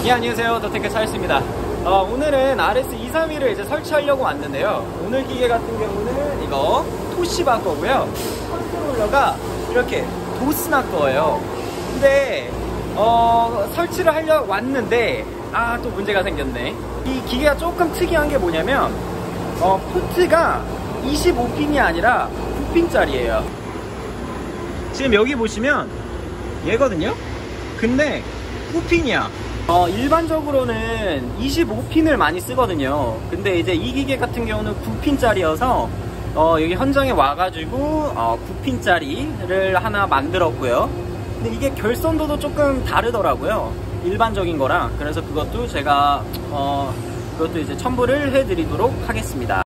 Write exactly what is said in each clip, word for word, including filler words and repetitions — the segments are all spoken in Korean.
예, 안녕하세요. 더테크 차이스입니다. 어, 오늘은 알에스 이삼이를 이제 설치하려고 왔는데요. 오늘 기계 같은 경우는 이거 토시바 거고요. 컨트롤러가 이렇게 도스나 거예요. 근데 어, 설치를 하려고 왔는데 아, 또 문제가 생겼네. 이 기계가 조금 특이한 게 뭐냐면 어, 포트가 이십오 핀이 아니라 구 핀짜리예요. 지금 여기 보시면 얘거든요. 근데 구 핀이야. 어, 일반적으로는 이십오 핀을 많이 쓰거든요. 근데 이제 이 기계 같은 경우는 구 핀짜리여서 어, 여기 현장에 와가지고 어, 구 핀짜리를 하나 만들었고요. 근데 이게 결선도도 조금 다르더라고요. 일반적인 거랑. 그래서 그것도 제가 어, 그것도 이제 첨부를 해드리도록 하겠습니다.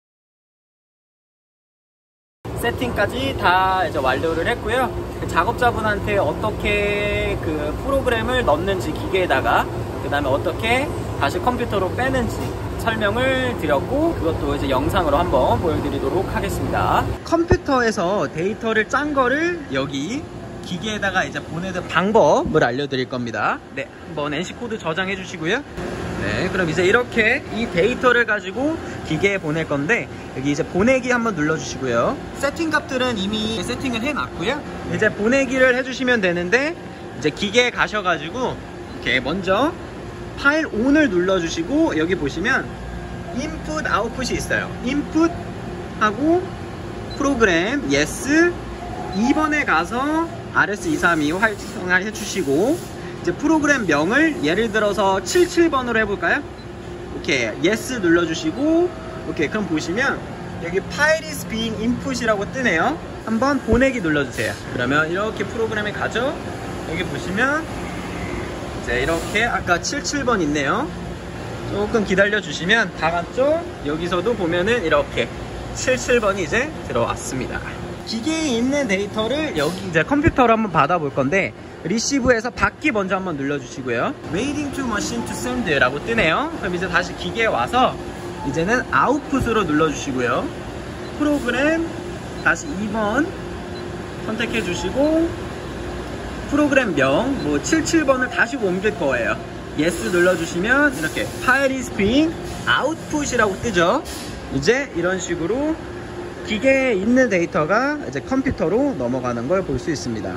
세팅까지 다 이제 완료를 했고요. 작업자분한테 어떻게 그 프로그램을 넣는지 기계에다가, 그 다음에 어떻게 다시 컴퓨터로 빼는지 설명을 드렸고, 그것도 이제 영상으로 한번 보여드리도록 하겠습니다. 컴퓨터에서 데이터를 짠 거를 여기 기계에다가 이제 보내는 방법을 알려드릴 겁니다. 네, 한번 엔씨 코드 저장해 주시고요. 네, 그럼 이제 이렇게 이 데이터를 가지고 기계에 보낼 건데, 여기 이제 보내기 한번 눌러주시고요. 세팅 값들은 이미 세팅을 해놨고요. 이제 보내기를 해주시면 되는데, 이제 기계에 가셔가지고 이렇게 먼저 파일 온을 눌러주시고, 여기 보시면 인풋 아웃풋이 있어요. 인풋 하고 프로그램 yes, 이 번에 가서 알에스 이삼이 활성화 해주시고, 이제 프로그램 명을 예를 들어서 칠십칠 번으로 해볼까요? 오케이, yes 눌러주시고, 오케이, 그럼 보시면 여기 file is being input이라고 뜨네요. 한번 보내기 눌러주세요. 그러면 이렇게 프로그램에 가죠. 여기 보시면 이제 이렇게 아까 칠십칠 번 있네요. 조금 기다려 주시면 다 갔죠? 여기서도 보면은 이렇게 칠십칠 번이 이제 들어왔습니다. 기계에 있는 데이터를 여기 이제 컴퓨터로 한번 받아볼 건데, 리시브에서 받기 먼저 한번 눌러주시고요. Waiting to machine to send 라고 뜨네요. 그럼 이제 다시 기계에 와서 이제는 아웃풋으로 눌러주시고요. 프로그램 다시 이 번 선택해 주시고, 프로그램 명 뭐 칠십칠 번을 다시 옮길 거예요. yes 눌러주시면 이렇게 file is being output이라고 뜨죠. 이제 이런 식으로 기계에 있는 데이터가 이제 컴퓨터로 넘어가는 걸 볼 수 있습니다.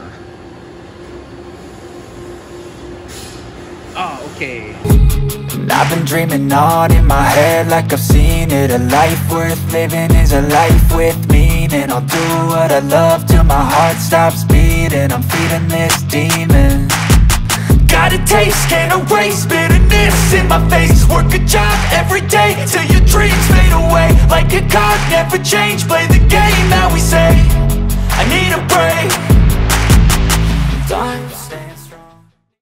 아, 오케이. I've been dreaming on in my head like I've seen it. A life worth living is a life with meaning. I'll do what I love till my heart stops beating. I'm feeding this demon. Got a taste, can't erase bitterness in my face. Work a job every day till your dreams fade away. Like a card, never change. Play the game that we say. I need a break. Time